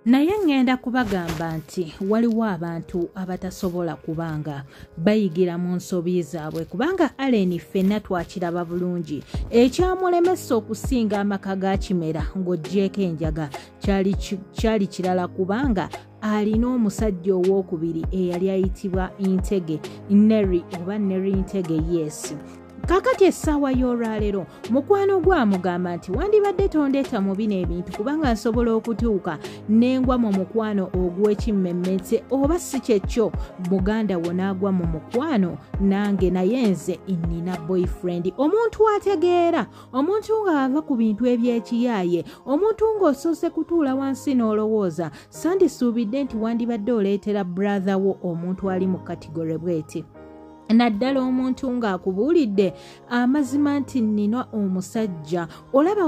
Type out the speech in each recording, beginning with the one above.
naye ngenda kubagamba nti waliwo abantu abatasobola kubanga bayigira mu nsobi zaabwe kubanga Allen ffenna twakiraba bulungi ekyamulemesa okusinga amaka ga Kimera ng'oggyeko enjaga kyali kirala kubanga alina omusajja owookubiri eyali ayitibwa Ntege Neri oba Neri Ntege yes. Kakati essaawa y'olwaleero mukwano gwamugamba nti wandibadde tondeeta mu bino ebintu kubanga nsobola okutuuka nengwa mu mukwano ogw'ekimmemmetse oba si kyekyo muganda wo n'agwa mu mukwano nange naye nze nnina boyfriend omuntu ategeera omuntu ng'ava ku bintu eby'ekiyaaye omuntu ng'osoose kutuula wansi n'olowooza sandisuubidde nti wandibadde oleetera brother wo omuntu ali mu kategore bweti naddala omuntu ng'akubuulidde amazima nti nnina omusajja olaba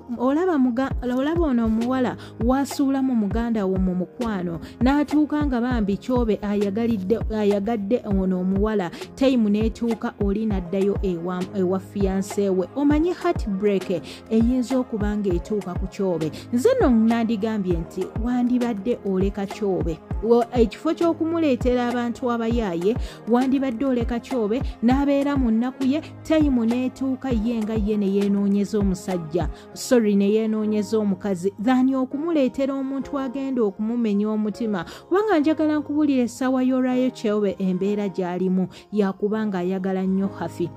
ono omuwala wasuulamu muganda wo mu mukwano n'atuuka nga bambi kyobe ayagadde ono omuwala tayimu n'etuuka oli n'addayo ewa fiyanse we omanye heartbreak eyinza okuba ng'etuuka ku kyobe nze nno nandigambye nti wandibadde oleka kyobe ekifo ky'okumuleetera abantu abayaaye wandibadde oleka kyobe n'abeera mu nnaku ye tayimu n'etuuka ye nga ye ne yeenoonyeza omusajja ne yeenoonyeza omukazi thani okumuleetera omuntu agenda okumumenya omutima kubanga njagala nkubuulira essaawa y'olwayo kyobe embeera gy'alimu yakubanga ayagala nnyo hafi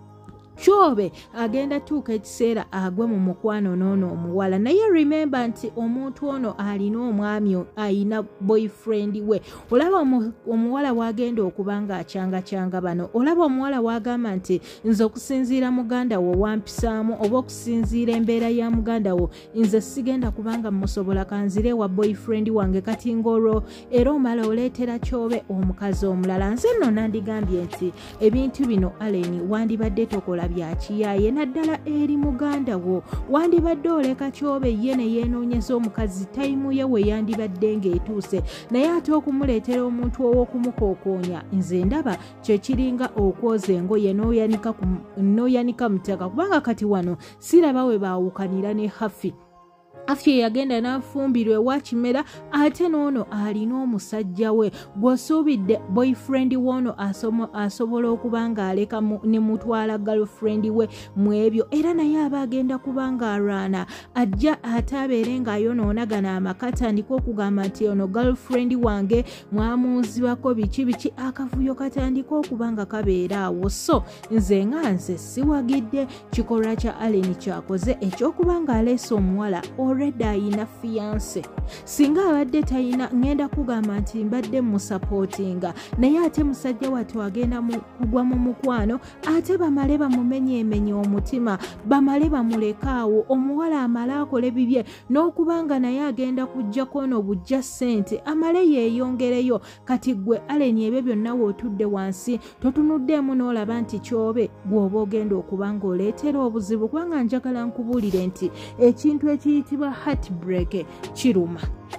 kyobe agenda tuuka ekiseera agwe mu mukwano n'ono omuwala naye remember nti omuntu ono alina omwami ayina boyfriend we olaba omuwala wagenda okuba nga acyanga bano olaba omuwala wagamba nti nze okusinziira muganda wo wampisaamu oba okusinziira embeera ya muganda wo nze sigenda kubanga musobola kanzire wa boyfriend wange kati ng'olwo era omala oleetera kyobe omukazi omulala nze nno nandigambye nti ebintu bino Allen wandibadde tokola byakiyaaye naddala eri muganda wo wandibadde oleka kyobe ye ne yeenoonyeza omukazi tayimu ye we yandibadde ng'etuuse naye ate okumuleetera omuntu ow'okumukookoonya nze ndaba kyekiringa okwoza engoye n'oyanika mutaka kubanga kati wano siraba we baawukanira ne hafi yagenda n'afumbirwa ewa Kimera ate n'ono alina omusajja we gw'osuubidde boyfriend w'ono asobola okuba ng'aleka ne mutwala girlfriend we mu ebyo era naye aba agenda kuba ng'alwana ajja ate abeere ng'ayonoonagana amaka atandika okugamba nti ono girlfriend wange mwamuuzibwako biki akavuyo katandika okuba nga kabeera awo so nze siwagidde kikolwa kya Allen kyakoze ekyokuba ng'aleese omuwala already ayina fiance singa abadde tayina ngenda kugamba nti mbadde musupportinga naye ate musajja wattu agenda kugwa mu mukwano ate bamale bamumenye omutima bamale bamulekaawo omuwala amale akole bibye n'okubanga naye agenda kujjako ono bujja ssente amale yeeyongereyo kati gwe Allen ebyo byonna wootudde wansi totunuddeemu n'olaba nti kyobe bw'oba ogenda okuba ng'oleetera obuzibu kubanga njagala nkubuulire nti ekintu ekiyitibwa heartbreak kiruma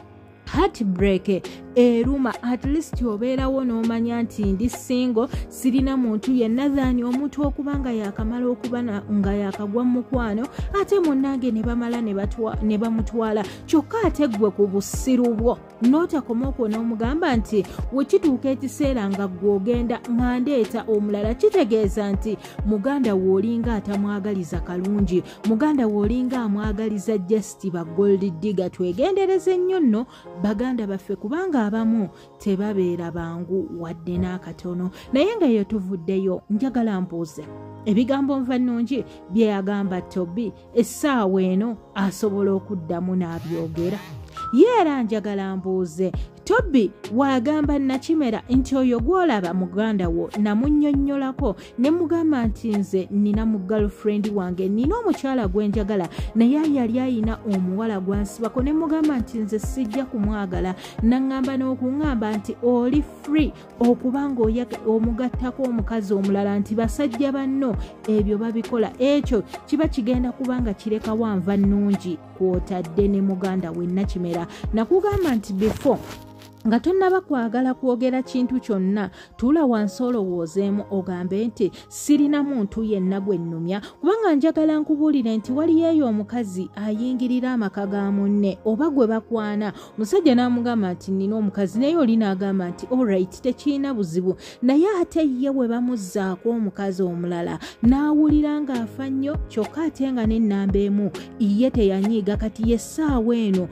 heartbreak eruma at least obeerawo n'omanya nti ndi single sirina muntu yenna thani omuntu okuba nga yakamala okuba nga yakagwa mu mukwano ate munnange ne bamala ne bamutwala kyokka ate gwe ku bussiru bwo n'otakoma okwo n'omugamba nti wekituuka ekiseera nga gw'ogenda nga ndeeta omulala kitegeeza nti muganda w'olinga atamwagaliza kalungi muganda w'olinga amwagaliza just ba gold digger twegendereze nnyo nno baganda baffe kubanga abamu tebabeera bangu wadde n'akatono naye nga ye tuvuddeyo njagala mbuuze ebigambo nva nnungi bye yagamba Tobi essaawa eno asobola okuddamu n'abyogera ye era njagala mbuuze Tobi wagamba Nakimera nti oyo gw'olaba muganda wo namunnyonnyolako ne mugamba nti nze nina mu girlfriend wange nina omukyala gwenjagala naye yali ayina omuwala gwansibako ne mugamba nti nze sijja kumwagala naŋŋamba n'okuŋŋamba nti oli free okuba ng'omugattako omukazi omulala nti basajja banno ebyo babikola ekyo kiba kigenda kuba nga kireka wanva nnungi kw'otadde ne muganda we Nakimera nakugamba nti before nga tonnaba kwagala kwogera kintu kyonna tuula wansi olowoozeemu ogambe nti sirina muntu yenna gwe nnumya kubanga njagala nkubuulire nti waliyo eyo omukazi ayingirira amaka ga munne oba gwe bakwana omusajja n'amugamba nti nina omukazi naye oli n'agamba nti alright tekiina buzibu naye ate ye bwe bamuzzaako omukazi omulala n'awulira ng'afa nnyo kyokka ate nga n'ennamba emu ye teyanyiiga kati ye essaawa eno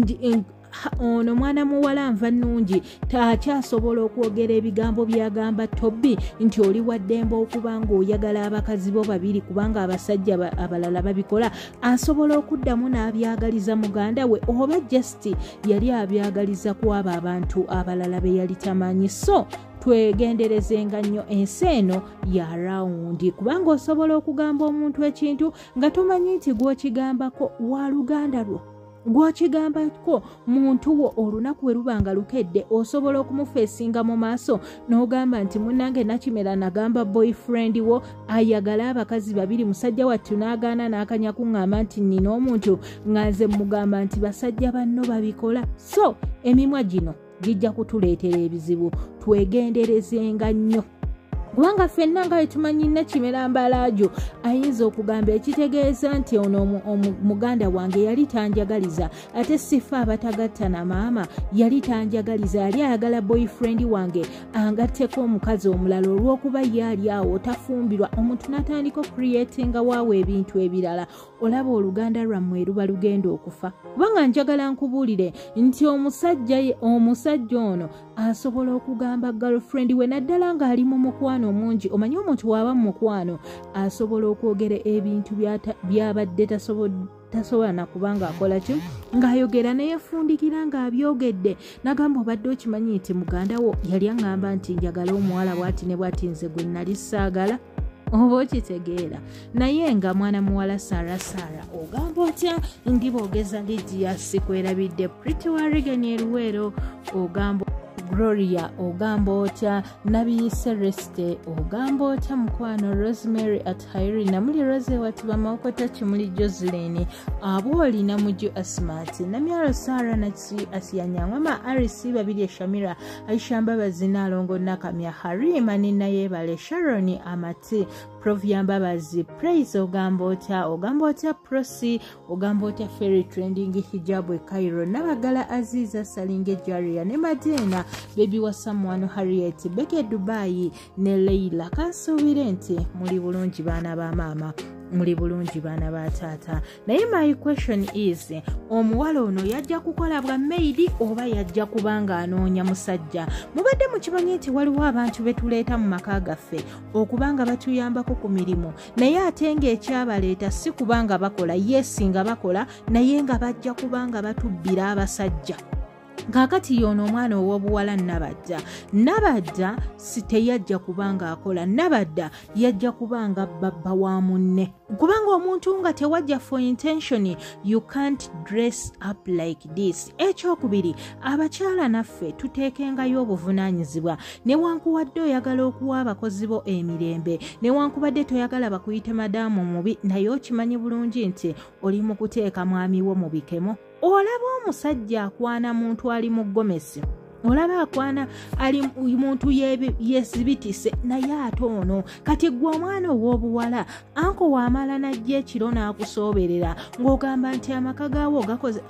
ono mwana muwala nva nnungi takyasobola okwogera ebigambo byagamba Tobi nti oli waddembe okuba ng'oyagala abakazi bo babiri kubanga abasajja abalala babikola asobola okuddamu n'abyagaliza muganda we oba just yali abyagaliza ku abo abantu abalala be yali tamanyi so twegenderezenga nnyo ensi eno ya rawundi kubanga osobola okugamba omuntu ekintu nga tomanyi nti gw'okigambako wa luganda lwo gw'okigambako muntu wo olunaku we lubanga lukedde osobola okumufeesinga mu maaso n'ogamba nti munnange Nakimera nagamba boyfriend wo ayagala abakazi babiri musajja wattu n'agaana n'akanya kuŋŋamba nti nina omuntu nga nze mugamba nti basajja banno babikola so emimwa gino gijja kutuleetera ebizibu twegenderezenga nnyo kubanga ffenna nga wetumanyi Nakimera Mbalaajo ayinza okugamba ekitegeeza nti ono muganda wange yali tanjagaliza ate sifa abatagatta na maama yali tanjagaliza yali ayagala boyfriend wange angatteko omukazi omulala olw'okuba yali awo tafumbirwa omuntu n'atandika creatinga waawe ebintu ebirala olaba oluganda lwammwe luba lugenda okufa kubanga njagala nkubuulire nti omusajja ono asobola okugamba girlfriend we naddala ng'ali mu mukwano omungi omanyi omuntu waba mu mukwano asobola okwogera ebintu byabadde tasobola nakubanga akola ki ng'ayogera neyefundikira ng'abyogedde nagamba obadde okimanyi nti muganda wo yali aŋŋamba nti njagala omuwala bw'ati ne bw'ati nze gwe nali saagala oba okitegeera naye nga mwana muwala Sarah ogamba otya ndi boogeza Lydia sikwerabidde Pretty Warrigan Eruwero ogamba Gloria ogamba otya Nabi Celeste ogamba otya mukwano Rosemary at Hairi namuli Rose watiba maokota kimuli Jocelyn aboli na muju Asmat namyaro Sarah natsi asiyanyangwa Arisi babiri Shamira Aisha Mbabazi nalongo nakamya Harima nina yebale Sharon Amati Prof Mbabazi Praise ogamba otya Prosi ogamba otya Ferry Trending Hijabu Cairo nabagala Aziza Salinge Jaria ne Madina Baby wa someone Harriet Beke Dubai ne Leila kansuubire nti muli bulungi baana ba mama muli bulungi baana ba taata naye my question is omuwala ono yajja kukola bwa maid oba yajja kubanga anoonya musajja mubadde mukimanyi nti waliwo abantu betuleeta mu maka gaffe okubanga batuyambako ku mirimu naye ate ng'ekyabaleeta si kubanga bakola yesinga bakola naye nga bajja kubanga batubbira abasajja Kakati yono omwana ow'obuwala Nabadda teyajja kubanga akola Nabadda yajja kubanga baba wa munne kubanga omuntu nga tewajja for intention you can't dress up like this ekyokubiri abakyala naffe tuteekengayo obuvunaanyizibwa newankubadde oyagala okuwa abakozi bo emirembe newankubadde toyagala bakuyite madaamu mubi naye okimanyi bulungi nti oli mu kuteeka mwami wo mu bikemo olaba omusajja akwana muntu ali mu gomesi olaba akwana ali muntu yesibitise naye ate ono kati gwe omwana ow'obuwala anko waamala najja ekiro n'akusooberera ng'ogamba nti amaka gaawo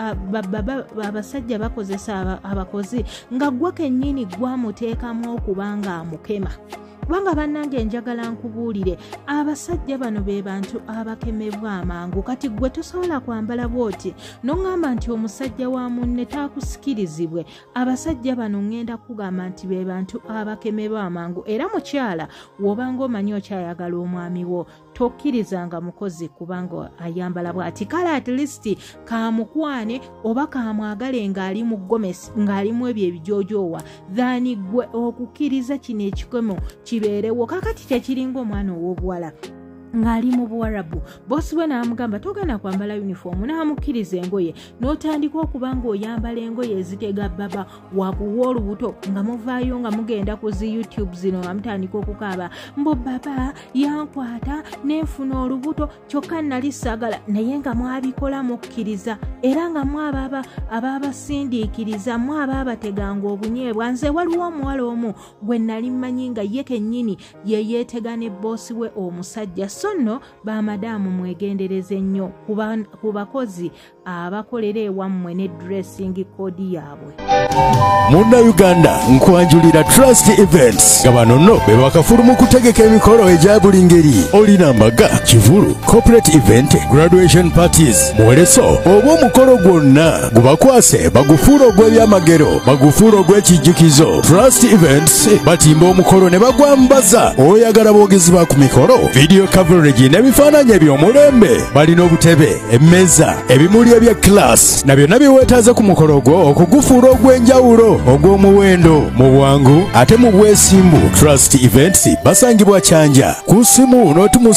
abasajja bakozesa abakozi nga gwe kennyini gwamuteekamu okubanga amukema kubanga bannange njagala nkubuulire abasajja bano be bantu abakemebwa amangu kati gwe tosobola kwambala bwoti n'oŋŋamba nti omusajja wa munne taakusikirizibwe abasajja bano ŋŋenda kugamba nti be bantu abakemebwa amangu era mukyala w'obanga omanyi okyayagala omwami wo tokkirizanga mukozi kubanga ayambala bw'ati kale at least kamukwane oba kamwagale ng'ali mu gomesi ng'alimu ebyo ebijoojowa thani gwe okukkiriza kino ekikomo kibeerewo kakati kyekiringa omwana ow'obuwala ng'ali mu Buwarabu. Bossi we n'amugamba togenda kwambala uniform, n'amukkiriza engoye n'otandika okuba ng'oyambala engoye ezitega baba wakuwa olubuto nga muvaayo nga mugenda ku zi YouTube zino nga mutandika okukaaba mbu baba yankwata n'enfuna olubuto kyokka nali saagala naye nga mwabikola mukkiriza era nga ababasindiikiriza ababateganga obunyeebwa. Nze waliwo omuwala omu gwe nali mmanyi nga ye kennyini ye yeetega ne boosi we omusajja. So nno bamadaamu mwegendereze nnyo ku bakozi abakolera ewammwe ne dressing code yaabwe. Munnayuganda nkwanjulira Trust Events nga bano nno be bakafulu mu kutegeka emikolo egya buli ngeri. Olina mbaga, kivulu, corporate event, graduation parties, muwereso oba omukolo gwonna gubakwase bagufuula ogw'ebyamagero, bagufuula ogw'ekijjukizo. Trust Events batimba omukolo ne bagwambaza. Oyagala boogezi ba ku mikolo, video coverage n'ebifaananyi eby'omulembe. Balina obutebe, emmeeza, ebimuli ebya class na byonna biweetaaze ku mukolo gwo okugufuula ogw'enjawulo, ogw'omuwendo, mu bwangu ate mu bwesimbu. Trust Events basangibwa Kyanja ku ssimu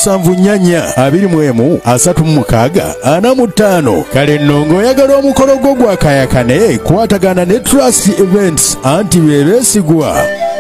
+217313645. Kale nno ng'oyagala omukolo gwo gwakayakane kwatagana ne Trust Events anti beebeesigwa.